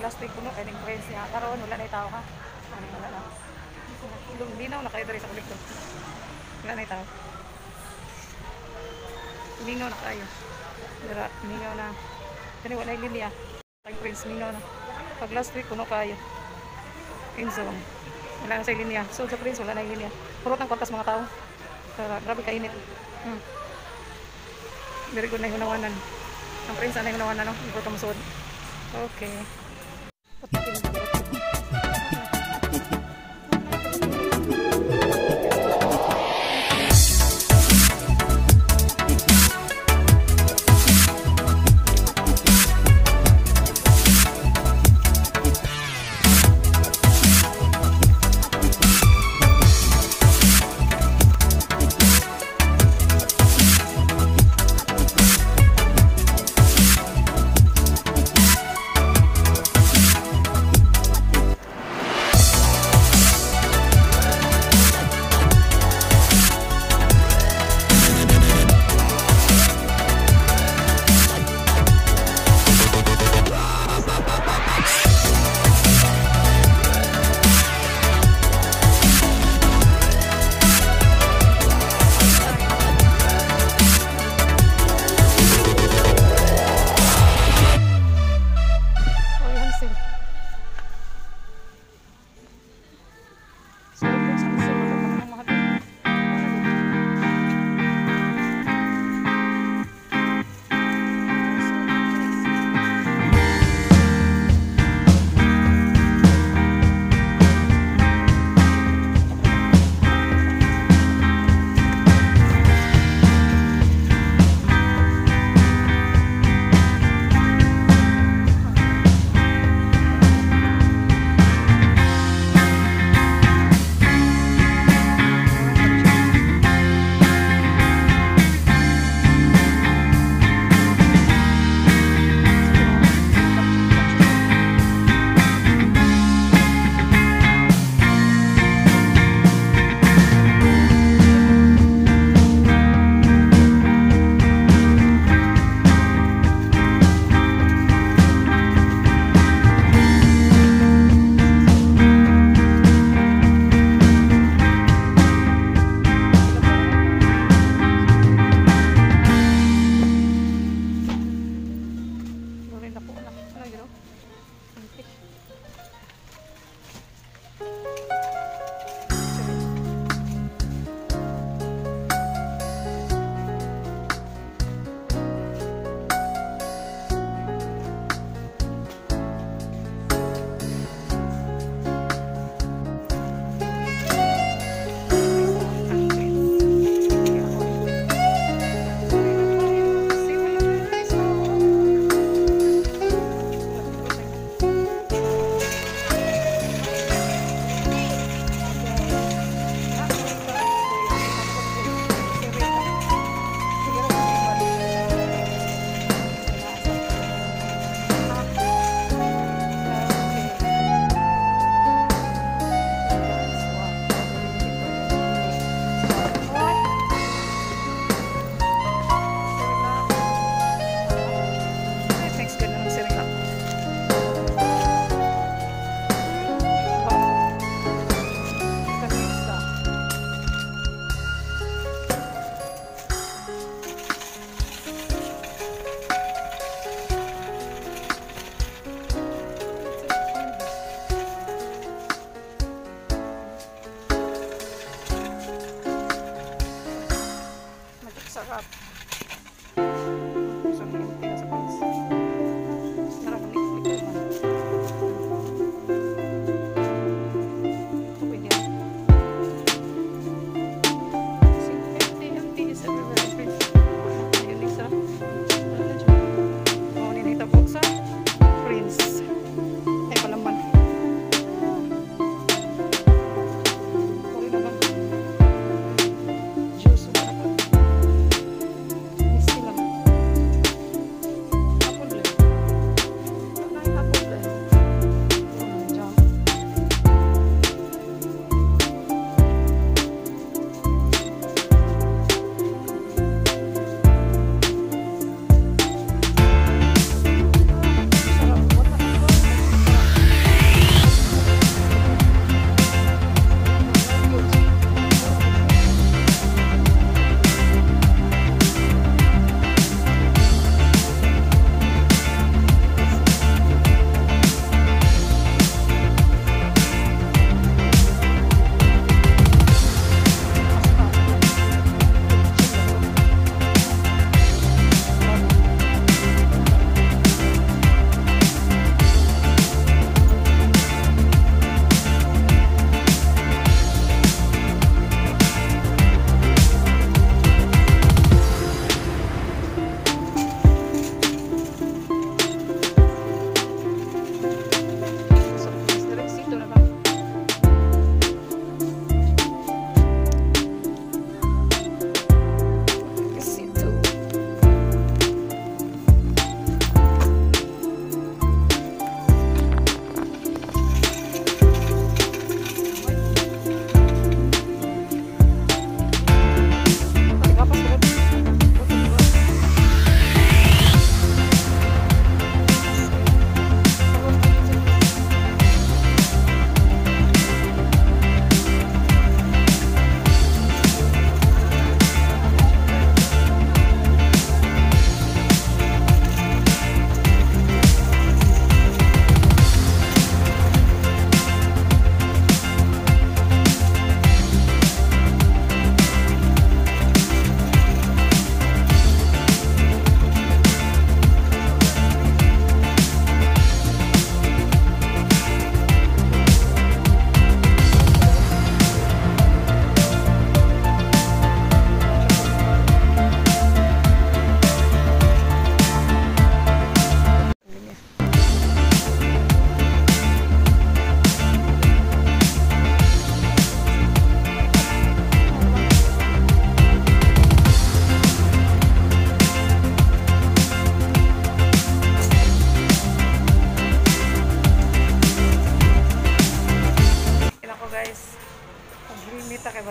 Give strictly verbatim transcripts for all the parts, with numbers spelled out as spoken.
last week puno kay ning friends niya. Karon wala na tao ha. Ano wala na. Linaw na kayo diri sa kolektor. Wala na tao. Lingaw na kayo. Dira, lingaw na. Kani wala yung linya. Kay friends lingaw na. Pag last week puno kayo. Inzone. Wala na sa linya. So sa friends wala na yung linya. Purot ng kwartas mga tao. Kaya grabe kainit. Hmm. Very good na yung hunawanan. Ang friends na yung hunawanan, no? Ikaw kamusod. Okay.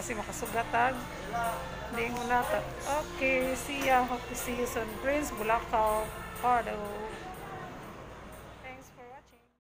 kasi makasugatan. Hindi mo nata. Okay, see ya. Hope to see you soon. Prince Bulacau, Pardo.